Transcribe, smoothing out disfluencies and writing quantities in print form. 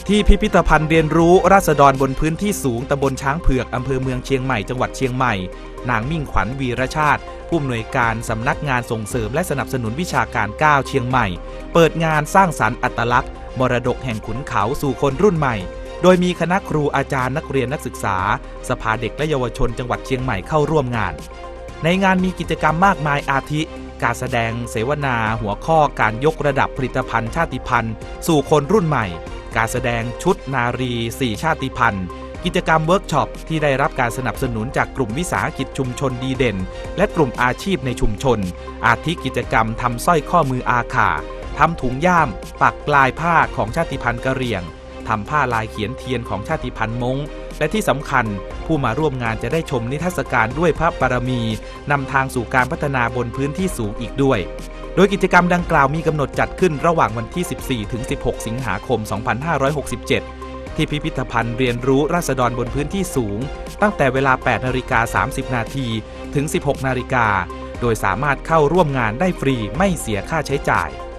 ที่พิพิธภัณฑ์เรียนรู้ราษฎรบนพื้นที่สูงตำบลช้างเผือกอำเภอเมืองเชียงใหม่จังหวัดเชียงใหม่นางมิ่งขวัญวีรชาติผู้อำนวยการสำนักงานส่งเสริมและสนับสนุนวิชาการ9เชียงใหม่เปิดงานสร้างสรรค์อัตลักษณ์มรดกแห่งขุนเขาสู่คนรุ่นใหม่โดยมีคณะครูอาจารย์นักเรียนนักศึกษาสภาเด็กและเยาวชนจังหวัดเชียงใหม่เข้าร่วมงานในงานมีกิจกรรมมากมายอาทิการแสดงเสวนาหัวข้อการยกระดับผลิตภัณฑ์ชาติพันธุ์สู่คนรุ่นใหม่การแสดงชุดนารี4ชาติพันธุ์กิจกรรมเวิร์กช็อปที่ได้รับการสนับสนุนจากกลุ่มวิสาหกิจชุมชนดีเด่นและกลุ่มอาชีพในชุมชนอาทิกิจกรรมทำสร้อยข้อมืออาข่าทำถุงย่ามปักลายผ้าของชาติพันธุ์กะเหรี่ยงทำผ้าลายเขียนเทียนของชาติพันธุ์ม้งและที่สำคัญผู้มาร่วมงานจะได้ชมนิทรรศการด้วยพระบารมีนำทางสู่การพัฒนาบนพื้นที่สูงอีกด้วยโดยกิจกรรมดังกล่าวมีกำหนดจัดขึ้นระหว่างวันที่ 14 ถึง 16 สิงหาคม 2567 ที่พิพิธภัณฑ์เรียนรู้ราษฎรบนพื้นที่สูงตั้งแต่เวลา 8:30 น.ถึง 16 น.โดยสามารถเข้าร่วมงานได้ฟรีไม่เสียค่าใช้จ่าย